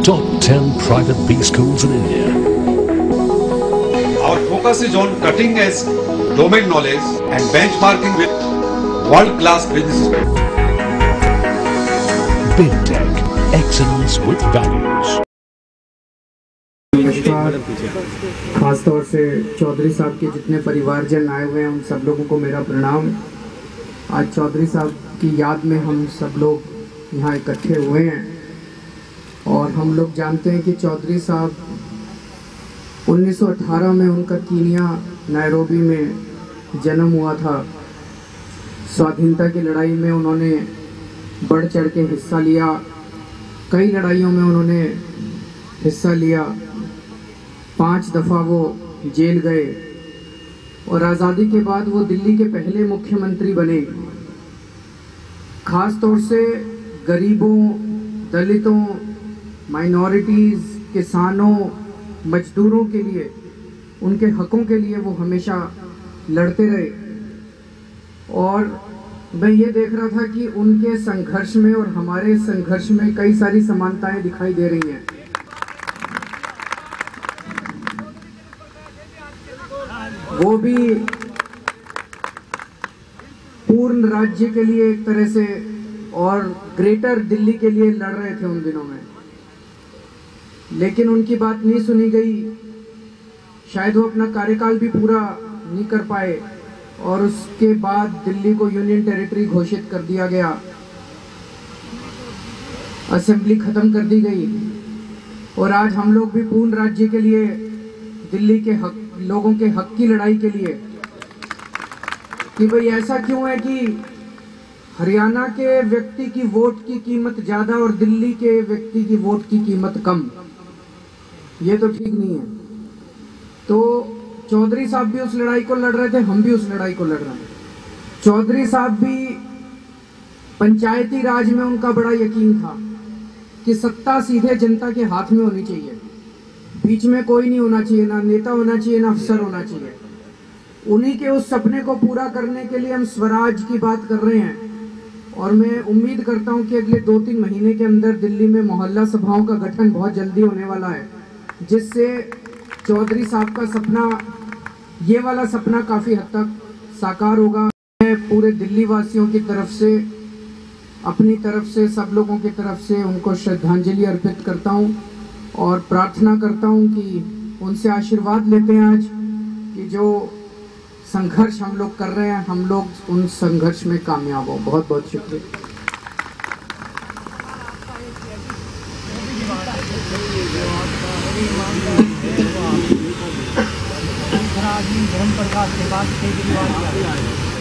top 10 private B schools in India. Our focus is on cutting edge domain knowledge and benchmarking with world-class businesses. Big Tech, excellence with values. नमस्कार। खास तौर से चौधरी साहब के जितने परिवारजन आए हुए हैं उन सब लोगों को मेरा प्रणाम। आज चौधरी साहब की याद में हम सब लोग यहाँ इकट्ठे हुए हैं और हम लोग जानते हैं कि चौधरी साहब 1918 में उनका कीनिया नायरोबी में जन्म हुआ था। स्वाधीनता की लड़ाई में उन्होंने बढ़ चढ़ के हिस्सा लिया, कई लड़ाइयों में उन्होंने हिस्सा लिया। 5 दफ़ा वो जेल गए और आज़ादी के बाद वो दिल्ली के पहले मुख्यमंत्री बने। खास तौर से गरीबों, दलितों, माइनॉरिटीज़, किसानों, मजदूरों के लिए, उनके हकों के लिए वो हमेशा लड़ते रहे। और मैं ये देख रहा था कि उनके संघर्ष में और हमारे संघर्ष में कई सारी समानताएं दिखाई दे रही हैं। वो भी पूर्ण राज्य के लिए एक तरह से और ग्रेटर दिल्ली के लिए लड़ रहे थे उन दिनों में, लेकिन उनकी बात नहीं सुनी गई। शायद वो अपना कार्यकाल भी पूरा नहीं कर पाए और उसके बाद दिल्ली को यूनियन टेरिटरी घोषित कर दिया गया, असेंबली खत्म कर दी गई और आज हम लोग भी पूर्ण राज्य के लिए, दिल्ली के हक, लोगों के हक की लड़ाई के लिए कि भाई ऐसा क्यों है कि हरियाणा के व्यक्ति की वोट की कीमत ज्यादा और दिल्ली के व्यक्ति की वोट की कीमत कम। ये तो ठीक नहीं है। तो चौधरी साहब भी उस लड़ाई को लड़ रहे थे, हम भी उस लड़ाई को लड़ रहे हैं। चौधरी साहब भी पंचायती राज में उनका बड़ा यकीन था कि सत्ता सीधे जनता के हाथ में होनी चाहिए, बीच में कोई नहीं होना चाहिए, ना नेता होना चाहिए ना अफसर होना चाहिए। उन्हीं के उस सपने को पूरा करने के लिए हम स्वराज की बात कर रहे हैं और मैं उम्मीद करता हूं कि अगले 2-3 महीने के अंदर दिल्ली में मोहल्ला सभाओं का गठन बहुत जल्दी होने वाला है, जिससे चौधरी साहब का सपना, ये वाला सपना काफ़ी हद तक साकार होगा। मैं पूरे दिल्ली वासियों की तरफ से, अपनी तरफ से, सब लोगों की तरफ से उनको श्रद्धांजलि अर्पित करता हूं और प्रार्थना करता हूं कि उनसे आशीर्वाद लेते हैं आज कि जो संघर्ष हम लोग कर रहे हैं, हम लोग उन संघर्ष में कामयाब हो। बहुत बहुत शुक्रिया। भ्रम प्रकाश के बाद केजरीवाल